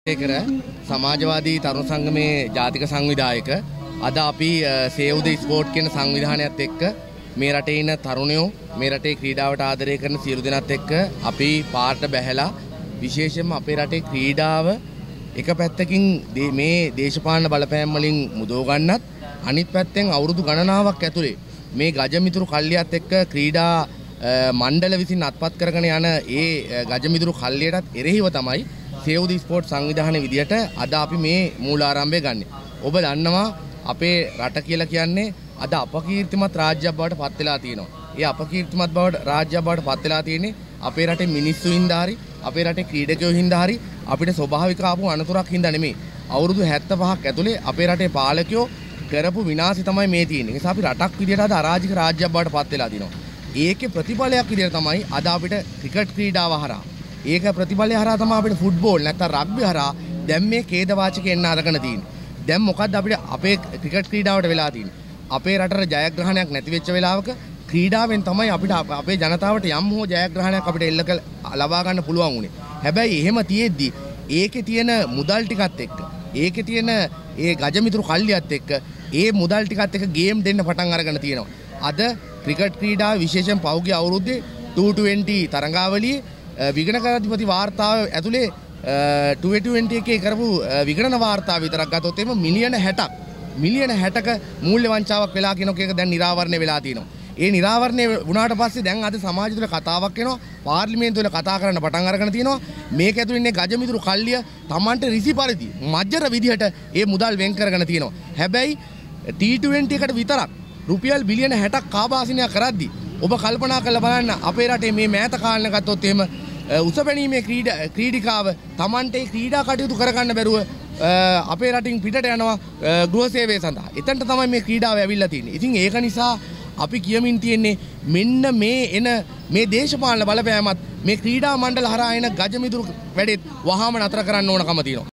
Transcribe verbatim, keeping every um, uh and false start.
ඒකර සමාජවාදී තරුණ සංගමේ ජාතික සංවිධායක අද අපි සේව් ද ස්පෝර්ට් කියන සංවිධානයත් එක්ක මේ රටේ ඉන්න තරුණයෝ මේ රටේ ක්‍රීඩාවට ආදරය කරන සියලු දෙනාත් එක්ක අපි පාරට බැහැලා විශේෂයෙන්ම අපේ රටේ ක්‍රීඩාව එක පැත්තකින් මේ දේශපාලන බලපෑම් වලින් මුදව ගන්නත් අනිත් පැත්තෙන් අවුරුදු ගණනාවක් ඇතුලේ මේ ගජමිතුරු කල්ලියත් එක්ක ක්‍රීඩා මණ්ඩල විසින් අත්පත් කරගෙන යන ඒ ගජමිතුරු කල්ලියටත් එරෙහිව තමයි සේව් ද ස්පෝර්ට් සංවිධානයේ විදියට අද අපි මේ මූලාරම්භය ගන්නෙ. ඔබ දන්නවා අපේ රට කියලා කියන්නේ අද අපකීර්තිමත් රාජ්‍යයක් බවට පත් වෙලා තියෙනවා. ඒ අපකීර්තිමත් බවට රාජ්‍යයක් බවට පත් වෙලා තියෙන්නේ අපේ රටේ මිනිස්සු හින්දා හරි අපේ රටේ ක්‍රීඩකයෝ හින්දා හරි අපිට ස්වභාවික ආපු අනතුරක් හින්දා නෙමෙයි. අවුරුදු හැත්තෑපහක් ඇතුලේ අපේ රටේ පාලකයෝ කරපු විනාශය තමයි මේ තියෙන්නේ. ඒ නිසා අපි රටක් විදියට අද අරාජික රාජ්‍යයක් බවට පත් වෙලා තිනවා. ඒකේ ප්‍රතිඵලයක් විදියට තමයි අද අපිට ක්‍රිකට් ක්‍රීඩාව හරහා ඒක ප්‍රතිඵලය හරහා තමයි අපිට ෆුට්බෝල් නැත්නම් රග්බි හරහා දැන් මේ ඛේදවාචක එන්න අරගෙන තියෙන්නේ. දැන් මොකද්ද අපිට අපේ ක්‍රිකට් ක්‍රීඩාවට වෙලා තියෙන්නේ? අපේ රටට ජයග්‍රහණයක් නැති වෙච්ච වෙලාවක ක්‍රීඩාවෙන් තමයි අපිට අපේ ජනතාවට යම් හෝ ජයග්‍රහණයක් අපිට එල්ල ලබා ගන්න පුළුවන් උනේ. හැබැයි එහෙම තියෙද්දි ඒකේ තියෙන මුදල් ටිකත් එක්ක ඒකේ තියෙන ඒ ගජමිතුරු කල්ලියත් එක්ක ඒ මුදල් ටිකත් එක්ක ගේම් දෙන්න පටන් අරගෙන තියෙනවා. අද ක්‍රිකට් ක්‍රීඩාව විශේෂයෙන් පෞද්ගලික අවුරුද්දේ two twenty තරඟාවලියේ විගණකාධිපති වාර්තාව ඇතුලේ two twenty එකේ කරපු විගණන වාර්තාව විතරක් ගත්තොත් එimhe මිලියන හැටක් මිලියන හැටක මූල්‍ය වංචාවක් වෙලා කියන එක දැන් නිරාවරණය වෙලා තියෙනවා. ඒ නිරාවරණය වුණාට පස්සේ දැන් අද සමාජය තුළ කතාවක් එනවා. පාර්ලිමේන්තුව තුළ කතා කරන්න පටන් අරගෙන තියෙනවා. මේක ඇතුළේ ඉන්නේ ගජමිතුරු කල්ලිය Tamanට රිසි පරිදි මජ්ජර විදිහට ඒ මුදල් වෙන් කරගෙන තියෙනවා. හැබැයි T twenty එකට විතරක් රුපියල් බිලියන හැටක් කාබාසිනිය කරද්දි ඔබ කල්පනා කරලා බලන්න අපේ රටේ මේ මෑත කාලන ගත්තොත් එහෙම උසපැණීමේ ක්‍රීඩා ක්‍රීඩිකාව Tamante ක්‍රීඩා කටයුතු කරගන්න බැරුව අපේ රටින් පිටට යනවා ගෘහ සේවය සඳහා. එතනට තමයි මේ ක්‍රීඩාව ඇවිල්ලා තියෙන්නේ. ඉතින් ඒක නිසා අපි කියමින් තියෙන්නේ මෙන්න මේ එන මේ දේශපාලන බලපෑමත් මේ ක්‍රීඩා මණ්ඩල හරහා එන ගජමිතුරු වැඩෙත් වහාම නතර කරන්න ඕනකම තියෙනවා.